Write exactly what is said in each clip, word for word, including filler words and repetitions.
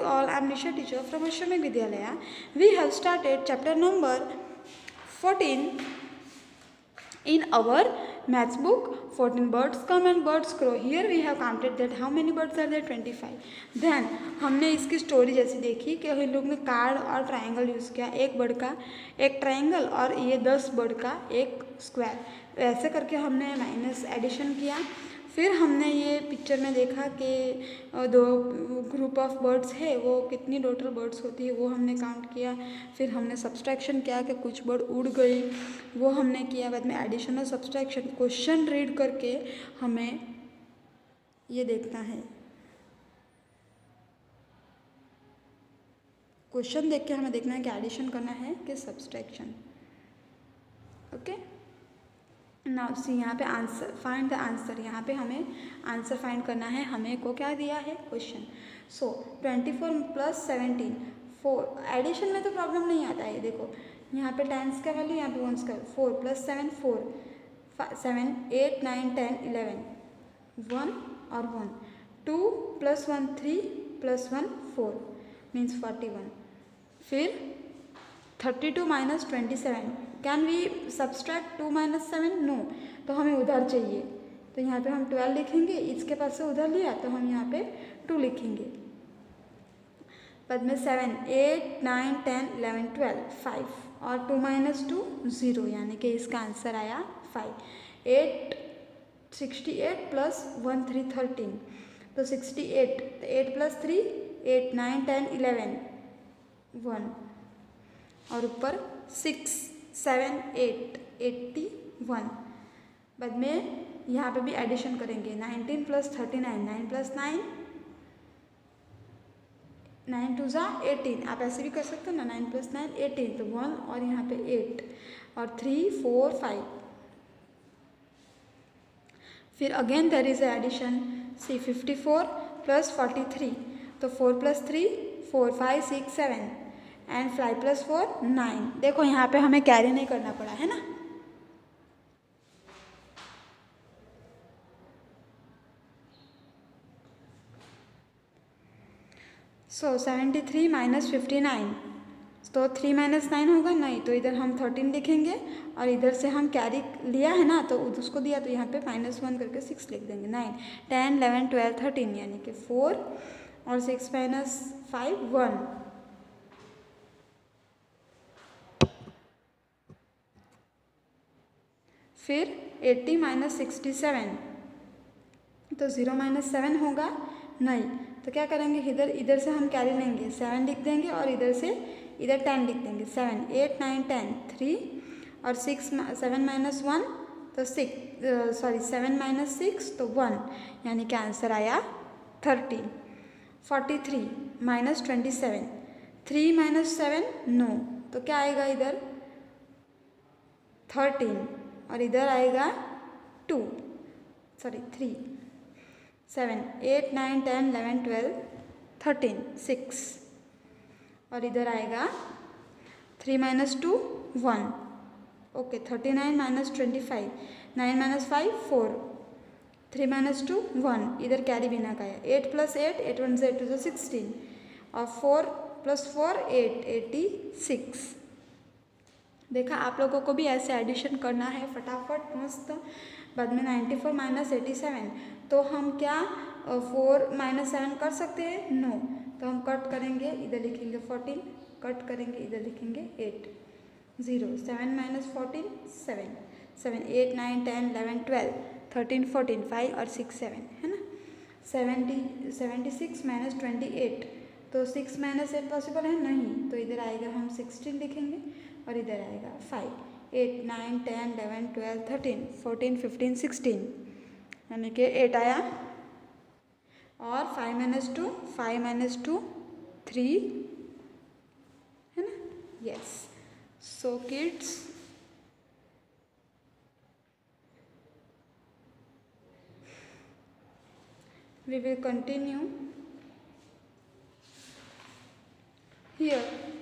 all, I am Nisha, teacher from Ashramik Vidyalaya. We have started chapter number fourteen in our maths book. fourteen birds come and birds crow. Here we have counted that how many birds are there? twenty-five. Then हमने इसकी story जैसी देखी कि हम लोग ने card और triangle use किया, एक बर्ड का एक ट्रायंगल और ये दस बर्ड का एक स्क्वायर, ऐसे करके हमने माइनस एडिशन किया। फिर हमने ये पिक्चर में देखा कि दो ग्रुप ऑफ बर्ड्स है, वो कितनी टोटल बर्ड्स होती है वो हमने काउंट किया। फिर हमने सब्सट्रैक्शन किया कि कुछ बर्ड उड़ गई, वो हमने किया। बाद में एडिशन और सब्सट्रैक्शन, क्वेश्चन रीड करके हमें ये देखना है, क्वेश्चन देख के हमें देखना है कि एडिशन करना है कि सब्सट्रैक्शन। ओके, नाउ सी यहाँ पे आंसर, फाइंड द आंसर। यहाँ पे हमें आंसर फाइंड करना है। हमें को क्या दिया है? Question. So twenty four plus seventeen, four. Addition में तो प्रॉब्लम नहीं आता है। देखो यहाँ पे टेंस का वैल्यू, यहाँ पे वंस का। Four plus seven four, seven eight nine ten eleven, one और one. Two plus one three, plus one four, means forty one. फिर thirty two minus twenty seven, can we subtract two minus seven? No, तो हमें उधर चाहिए, तो यहाँ पे हम ट्वेल्व लिखेंगे। इसके पास से उधर लिया तो हम यहाँ पे टू लिखेंगे। बाद में seven, eight nine ten eleven twelve, five, और टू माइनस टू ज़ीरो, यानी कि इसका आंसर आया five. Eight sixty eight plus one three thirteen, तो sixty eight, eight plus three eight, nine ten eleven, one, और ऊपर six seven eight, eighty one. बाद में यहाँ पे भी एडिशन करेंगे। Nineteen plus thirty nine, nine plus nine, nine two ज़ा एटीन। आप ऐसे भी कर सकते हो ना, नाइन प्लस नाइन एटीन, तो वन और यहाँ पे एट, और थ्री फोर फाइव। फिर again there is addition. See fifty four plus forty three, तो four plus three four, five six seven, and five plus four nine. देखो यहाँ पे हमें कैरी नहीं करना पड़ा है ना। So seventy three minus fifty nine, तो थ्री माइनस नाइन होगा नहीं, तो इधर हम थर्टीन लिखेंगे, और इधर से हम कैरी लिया है ना तो उसको दिया, तो यहाँ पे माइनस वन करके सिक्स लिख देंगे। Nine ten eleven twelve thirteen, यानी कि फोर और सिक्स माइनस फाइव वन। फिर एट्टी माइनस सिक्सटी सेवन, तो ज़ीरो माइनस सेवन होगा नहीं, तो क्या करेंगे? इधर इधर से हम कैरी लेंगे, सेवन लिख देंगे, और इधर से इधर टेन लिख देंगे। Seven eight nine ten, three, और सिक्स, सेवन माइनस वन तो six, sorry seven minus six तो वन, यानी कि आंसर आया thirteen. Forty three minus twenty seven, three minus seven no, तो क्या आएगा इधर? थर्टीन, और इधर आएगा two, sorry three. Seven eight nine ten eleven twelve thirteen, six, और इधर आएगा three minus two one. Okay, thirty nine minus twenty five, nine minus five four, three minus two one, इधर कैरी बिना का है। Eight plus eight, eight one से eight two से sixteen, और four plus four eight, eighty six. देखा, आप लोगों को भी ऐसे एडिशन करना है फटाफट मस्त। बाद में ninety four minus eighty seven, तो हम क्या फोर माइनस सेवन कर सकते हैं? नो, तो हम कट करेंगे, इधर लिखेंगे फोर्टीन, कट करेंगे, इधर लिखेंगे eight, zero, seven minus fourteen seven, seven eight nine ten eleven twelve thirteen fourteen, five और सिक्स सेवन, है ना। Seventy seventy six minus twenty eight, तो सिक्स माइनस एट पॉसिबल है नहीं, तो इधर आएगा हम सिक्सटीन लिखेंगे, और इधर आएगा five, eight nine ten eleven twelve thirteen fourteen fifteen sixteen, यानी कि एट आया। और five minus two, five minus two three, है ना। Yes, so kids, we will continue here.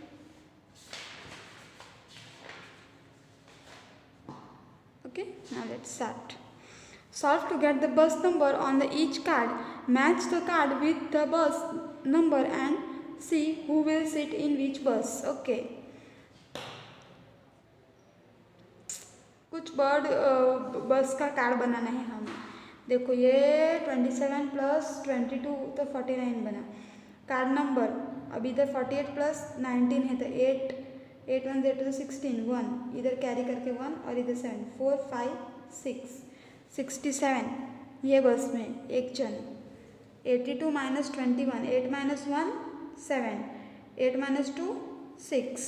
Okay, now let's start. Solve to get the bus number on the each card. Match the card with the bus number and see who will sit in which bus. Okay, कुछ bird बस का card बनाना है हमें. देखो ये twenty seven plus twenty two तो forty nine बना. Card number अभी इधर फोर्टी एट प्लस नाइनटीन है तो एट, एट वन जेड तो सिक्सटीन, वन इधर कैरी करके वन और इधर seven, four five six, sixty seven ये बस में एक जन. Eighty two minus twenty one, eight minus one seven, eight minus two six,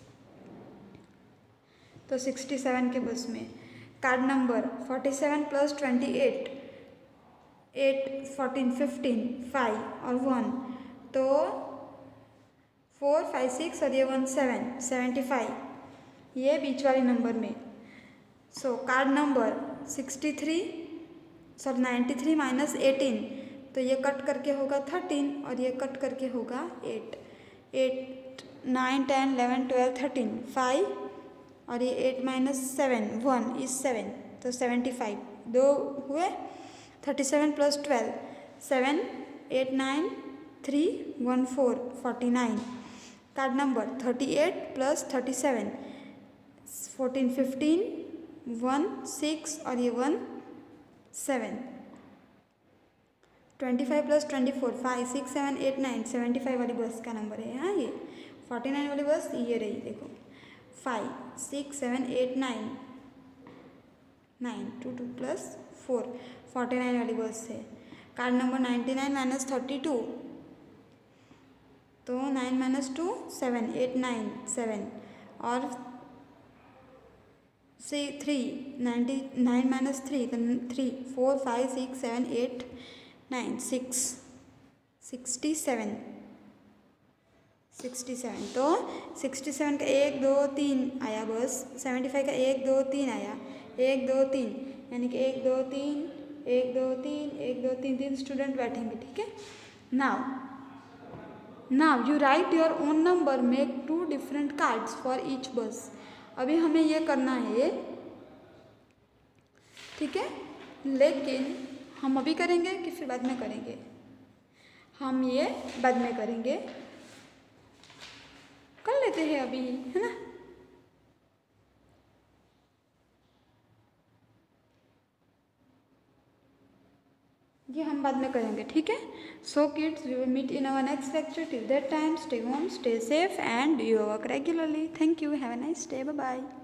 तो सिक्सटी सेवन के बस में. Card number forty seven plus twenty eight, eight fourteen fifteen, five और one, तो four five six और ये one seven, seventy five ये बीच वाले number में. So card number sixty three sorry ninety three minus eighteen, तो ये कट करके होगा थर्टीन और ये कट करके होगा eight. Eight nine ten eleven twelve thirteen, five और ये eight minus seven, one is seven, तो सेवेंटी फाइव. दो हुए. Thirty seven plus twelve, seven, eight nine, three, one four, forty nine. Card number thirty eight plus thirty seven, fourteen fifteen, one six और ये one seven. Twenty five plus twenty four, five six seven eight nine, seventy five वाली bus का number है. हाँ ये forty nine वाली बस ये रही. देखो five six seven eight nine, nine, two two plus four, forty nine वाली बस है. Card number ninety nine minus thirty two, तो nine minus two seven, eight nine seven और see three, ninety nine minus three तो three, four five six seven eight nine, six, sixty seven, sixty seven. तो sixty seven का एक दो तीन आया बस. सेवेंटी फाइव का एक दो तीन आया, एक दो तीन यानी कि एक दो तीन, एक दो तीन, एक दो तीन, तीन स्टूडेंट बैठेंगे. ठीक है. Now now you write your own number, make two different cards for each bus. अभी हमें ये करना है. ठीक है, लेकिन हम अभी करेंगे कि फिर बाद में करेंगे? हम ये बाद में करेंगे. कर लेते हैं अभी, है ना. ये हम बाद में करेंगे. ठीक है. So kids, we will meet in our next lecture. Till that time, stay home, stay safe and do your work regularly. Thank you. Have a nice day. Bye bye.